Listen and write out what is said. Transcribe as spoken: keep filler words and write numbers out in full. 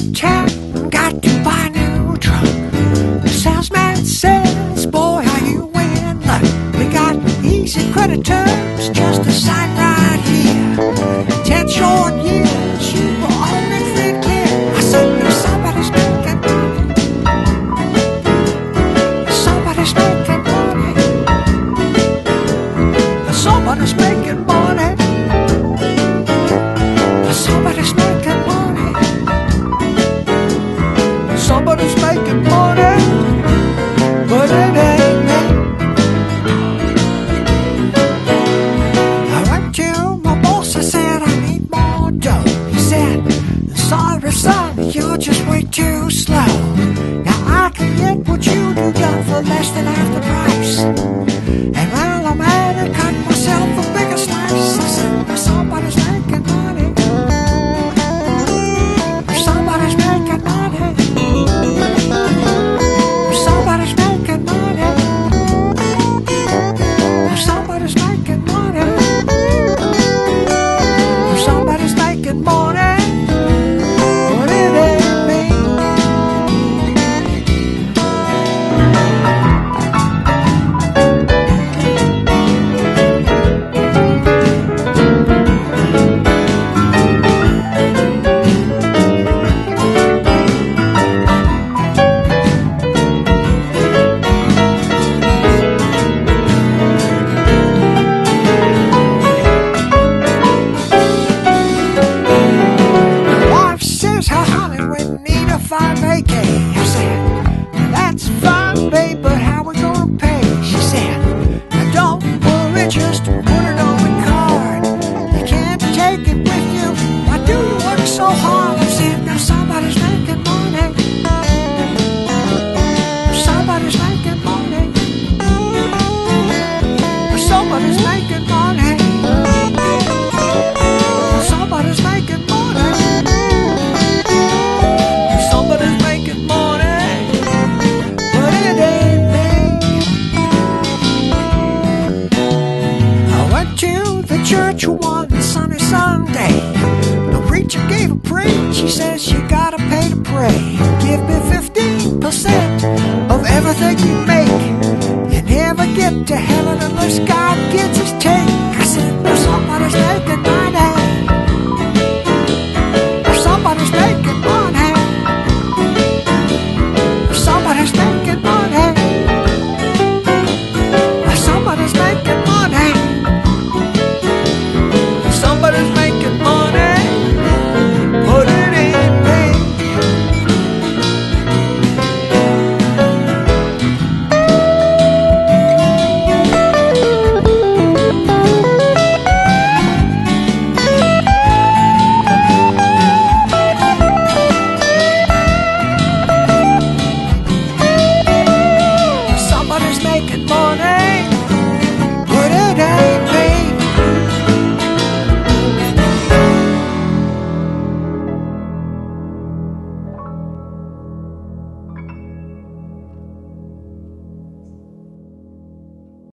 uptown, got to buy a new truck. The salesman says, boy, are you in luck. We got easy credit terms, just a sign right here. Ten short years, you will own it free clear. I said, there's somebody's making money. Somebody's making money. Somebody's making money. Somebody's making money. Somebody's making money, but it ain't me. I went to my boss, I said I need more dough. He said, sorry son, you're just way too slow. Now I can get what you do done for less than half the price. And well, I'm at it, cut myself a bigger slice. I said, well, somebody's making money. Somebody's making money. Somebody's making money. Somebody's making money. Somebody's making money. But it ain't me. five A K. I said, that's fine, babe, but how we gonna pay? She said, now don't worry, just put it on the card. You can't take it with you. Why do you work so hard? I said, now somebody's making money. Somebody's making money. Somebody's making money. Somebody's making money. Somebody's making money, but it ain't me. I went to the church one sunny Sunday. The preacher gave a preach. He says you gotta pay to pray. Give me fifteen percent of everything you